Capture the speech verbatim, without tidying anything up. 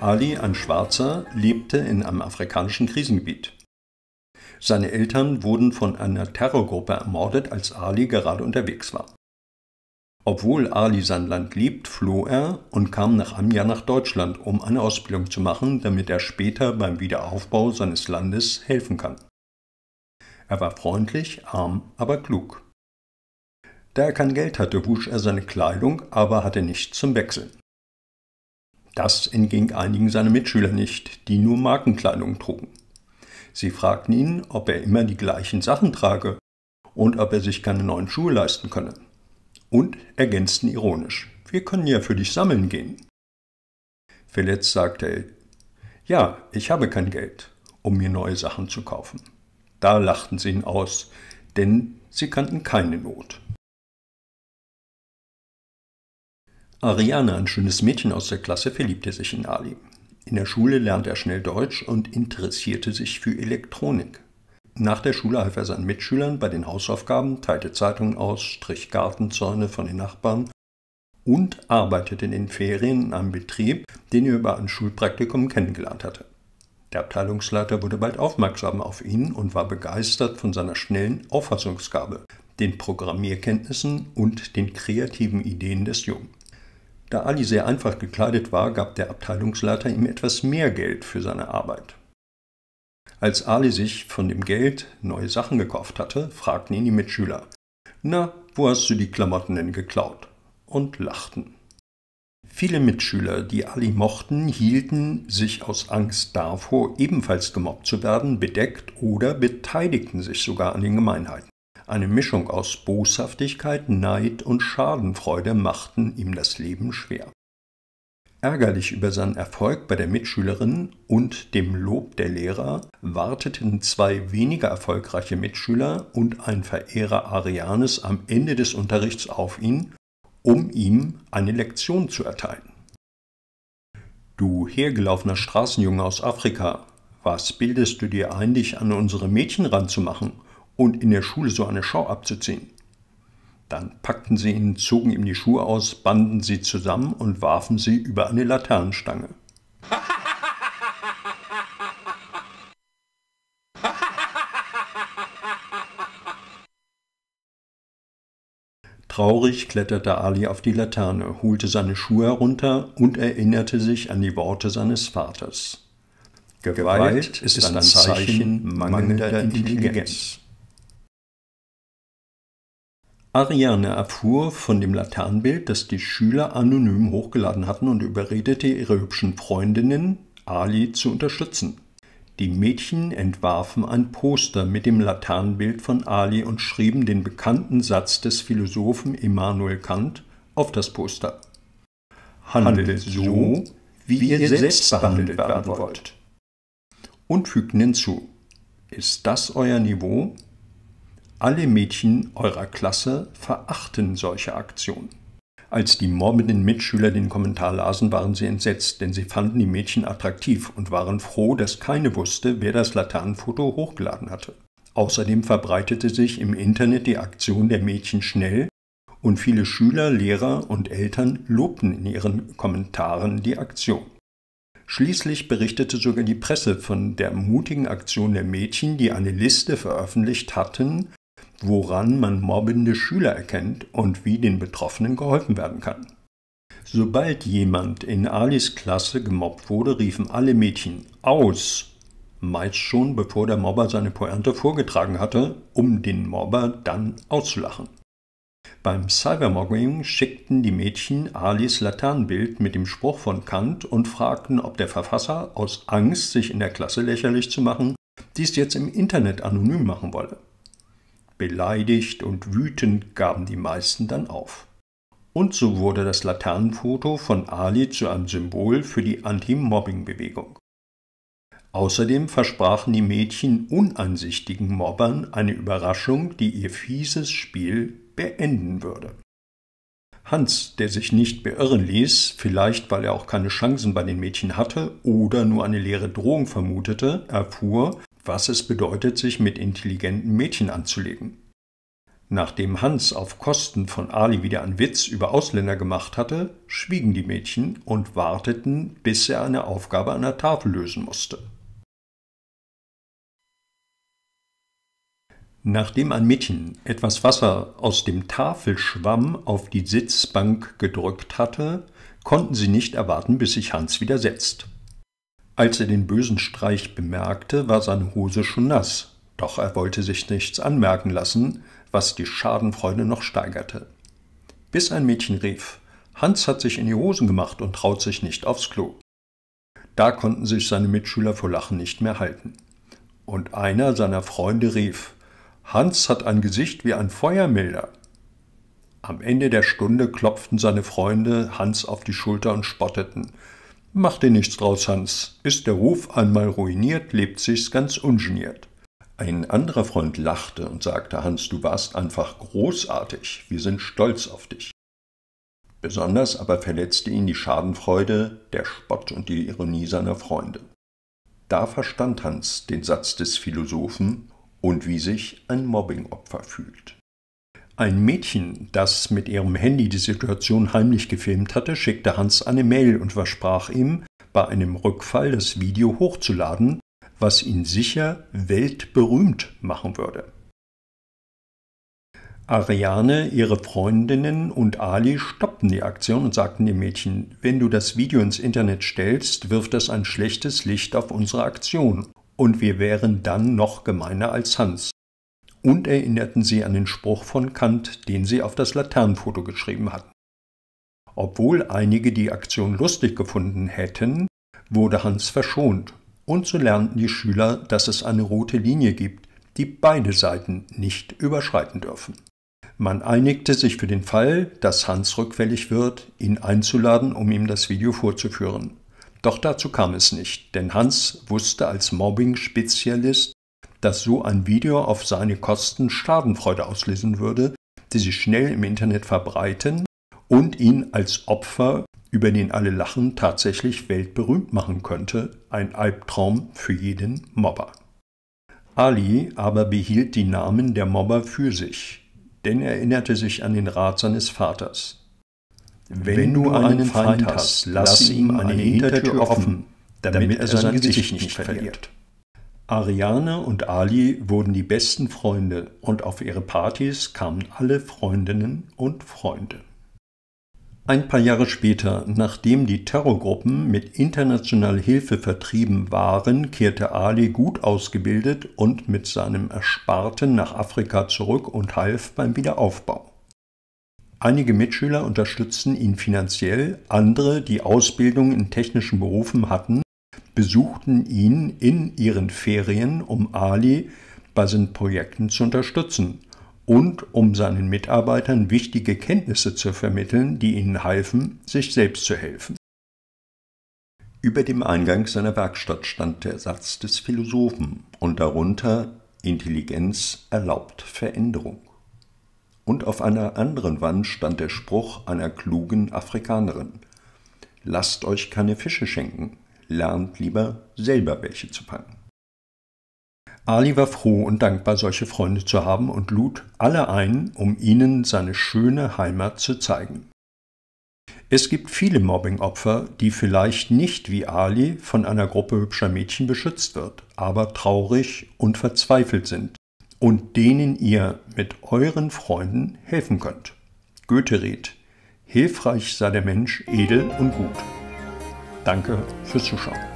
Ali, ein Schwarzer, lebte in einem afrikanischen Krisengebiet. Seine Eltern wurden von einer Terrorgruppe ermordet, als Ali gerade unterwegs war. Obwohl Ali sein Land liebt, floh er und kam nach einem Jahr nach Deutschland, um eine Ausbildung zu machen, damit er später beim Wiederaufbau seines Landes helfen kann. Er war freundlich, arm, aber klug. Da er kein Geld hatte, wusch er seine Kleidung, aber hatte nichts zum Wechseln. Das entging einigen seiner Mitschüler nicht, die nur Markenkleidung trugen. Sie fragten ihn, ob er immer die gleichen Sachen trage und ob er sich keine neuen Schuhe leisten könne. Und ergänzten ironisch: „Wir können ja für dich sammeln gehen." Verletzt sagte er: „Ja, ich habe kein Geld, um mir neue Sachen zu kaufen." Da lachten sie ihn aus, denn sie kannten keine Not. Ariane, ein schönes Mädchen aus der Klasse, verliebte sich in Ali. In der Schule lernte er schnell Deutsch und interessierte sich für Elektronik. Nach der Schule half er seinen Mitschülern bei den Hausaufgaben, teilte Zeitungen aus, strich Gartenzäune von den Nachbarn und arbeitete in den Ferien in einem Betrieb, den er über ein Schulpraktikum kennengelernt hatte. Der Abteilungsleiter wurde bald aufmerksam auf ihn und war begeistert von seiner schnellen Auffassungsgabe, den Programmierkenntnissen und den kreativen Ideen des Jungen. Da Ali sehr einfach gekleidet war, gab der Abteilungsleiter ihm etwas mehr Geld für seine Arbeit. Als Ali sich von dem Geld neue Sachen gekauft hatte, fragten ihn die Mitschüler: „Na, wo hast du die Klamotten denn geklaut?" und lachten. Viele Mitschüler, die Ali mochten, hielten sich aus Angst davor, ebenfalls gemobbt zu werden, bedeckt oder beteiligten sich sogar an den Gemeinheiten. Eine Mischung aus Boshaftigkeit, Neid und Schadenfreude machten ihm das Leben schwer. Ärgerlich über seinen Erfolg bei der Mitschülerin und dem Lob der Lehrer warteten zwei weniger erfolgreiche Mitschüler und ein Verehrer Arianes am Ende des Unterrichts auf ihn, um ihm eine Lektion zu erteilen. „Du hergelaufener Straßenjunge aus Afrika, was bildest du dir ein, dich an unsere Mädchen ranzumachen und in der Schule so eine Schau abzuziehen?" Dann packten sie ihn, zogen ihm die Schuhe aus, banden sie zusammen und warfen sie über eine Laternenstange. Traurig kletterte Ali auf die Laterne, holte seine Schuhe herunter und erinnerte sich an die Worte seines Vaters: „Gewalt ist ein Zeichen mangelnder Intelligenz." Ariane erfuhr von dem Laternenbild, das die Schüler anonym hochgeladen hatten, und überredete ihre hübschen Freundinnen, Ali zu unterstützen. Die Mädchen entwarfen ein Poster mit dem Laternenbild von Ali und schrieben den bekannten Satz des Philosophen Immanuel Kant auf das Poster: „Handelt so, wie ihr selbst behandelt werden wollt." Und fügten hinzu: „Ist das euer Niveau? Alle Mädchen eurer Klasse verachten solche Aktionen." Als die mobbenden Mitschüler den Kommentar lasen, waren sie entsetzt, denn sie fanden die Mädchen attraktiv und waren froh, dass keine wusste, wer das Laternenfoto hochgeladen hatte. Außerdem verbreitete sich im Internet die Aktion der Mädchen schnell und viele Schüler, Lehrer und Eltern lobten in ihren Kommentaren die Aktion. Schließlich berichtete sogar die Presse von der mutigen Aktion der Mädchen, die eine Liste veröffentlicht hatten, woran man mobbende Schüler erkennt und wie den Betroffenen geholfen werden kann. Sobald jemand in Alis Klasse gemobbt wurde, riefen alle Mädchen „Aus!", meist schon bevor der Mobber seine Pointe vorgetragen hatte, um den Mobber dann auszulachen. Beim Cybermobbing schickten die Mädchen Alis Laternenbild mit dem Spruch von Kant und fragten, ob der Verfasser aus Angst, sich in der Klasse lächerlich zu machen, dies jetzt im Internet anonym machen wolle. Beleidigt und wütend gaben die meisten dann auf. Und so wurde das Laternenfoto von Ali zu einem Symbol für die Anti-Mobbing-Bewegung. Außerdem versprachen die Mädchen uneinsichtigen Mobbern eine Überraschung, die ihr fieses Spiel beenden würde. Hans, der sich nicht beirren ließ, vielleicht weil er auch keine Chancen bei den Mädchen hatte oder nur eine leere Drohung vermutete, erfuhr, was es bedeutet, sich mit intelligenten Mädchen anzulegen. Nachdem Hans auf Kosten von Ali wieder einen Witz über Ausländer gemacht hatte, schwiegen die Mädchen und warteten, bis er eine Aufgabe an der Tafel lösen musste. Nachdem ein Mädchen etwas Wasser aus dem Tafelschwamm auf die Sitzbank gedrückt hatte, konnten sie nicht erwarten, bis sich Hans wieder setzt. Als er den bösen Streich bemerkte, war seine Hose schon nass, doch er wollte sich nichts anmerken lassen, was die Schadenfreude noch steigerte. Bis ein Mädchen rief: Hans hat sich in die Hosen gemacht und traut sich nicht aufs Klo. Da konnten sich seine Mitschüler vor Lachen nicht mehr halten. Und einer seiner Freunde rief: Hans hat ein Gesicht wie ein Feuermelder. Am Ende der Stunde klopften seine Freunde Hans auf die Schulter und spotteten: Mach dir nichts draus, Hans. Ist der Ruf einmal ruiniert, lebt sich's ganz ungeniert. Ein anderer Freund lachte und sagte: Hans, du warst einfach großartig. Wir sind stolz auf dich. Besonders aber verletzte ihn die Schadenfreude, der Spott und die Ironie seiner Freunde. Da verstand Hans den Satz des Philosophen und wie sich ein Mobbingopfer fühlt. Ein Mädchen, das mit ihrem Handy die Situation heimlich gefilmt hatte, schickte Hans eine Mail und versprach ihm, bei einem Rückfall das Video hochzuladen, was ihn sicher weltberühmt machen würde. Ariane, ihre Freundinnen und Ali stoppten die Aktion und sagten dem Mädchen: Wenn du das Video ins Internet stellst, wirft das ein schlechtes Licht auf unsere Aktion und wir wären dann noch gemeiner als Hans. Und erinnerten sie an den Spruch von Kant, den sie auf das Laternenfoto geschrieben hatten. Obwohl einige die Aktion lustig gefunden hätten, wurde Hans verschont. Und so lernten die Schüler, dass es eine rote Linie gibt, die beide Seiten nicht überschreiten dürfen. Man einigte sich für den Fall, dass Hans rückfällig wird, ihn einzuladen, um ihm das Video vorzuführen. Doch dazu kam es nicht, denn Hans wusste als Mobbing-Spezialist, dass so ein Video auf seine Kosten Schadenfreude auslösen würde, die sich schnell im Internet verbreiten und ihn als Opfer, über den alle lachen, tatsächlich weltberühmt machen könnte, ein Albtraum für jeden Mobber. Ali aber behielt die Namen der Mobber für sich, denn er erinnerte sich an den Rat seines Vaters. Wenn, Wenn du einen Feind hast, lass ihm eine Hintertür offen, damit er sein Gesicht nicht verliert. Ariane und Ali wurden die besten Freunde und auf ihre Partys kamen alle Freundinnen und Freunde. Ein paar Jahre später, nachdem die Terrorgruppen mit internationaler Hilfe vertrieben waren, kehrte Ali gut ausgebildet und mit seinem Ersparten nach Afrika zurück und half beim Wiederaufbau. Einige Mitschüler unterstützten ihn finanziell, andere, die Ausbildung in technischen Berufen hatten, besuchten ihn in ihren Ferien, um Ali bei seinen Projekten zu unterstützen und um seinen Mitarbeitern wichtige Kenntnisse zu vermitteln, die ihnen halfen, sich selbst zu helfen. Über dem Eingang seiner Werkstatt stand der Satz des Philosophen und darunter: Intelligenz erlaubt Veränderung. Und auf einer anderen Wand stand der Spruch einer klugen Afrikanerin: Lasst euch keine Fische schenken, lernt lieber selber welche zu fangen. Ali war froh und dankbar, solche Freunde zu haben und lud alle ein, um ihnen seine schöne Heimat zu zeigen. Es gibt viele Mobbingopfer, die vielleicht nicht wie Ali von einer Gruppe hübscher Mädchen beschützt wird, aber traurig und verzweifelt sind und denen ihr mit euren Freunden helfen könnt. Goethe rät: Hilfreich sei der Mensch edel und gut. Danke fürs Zuschauen.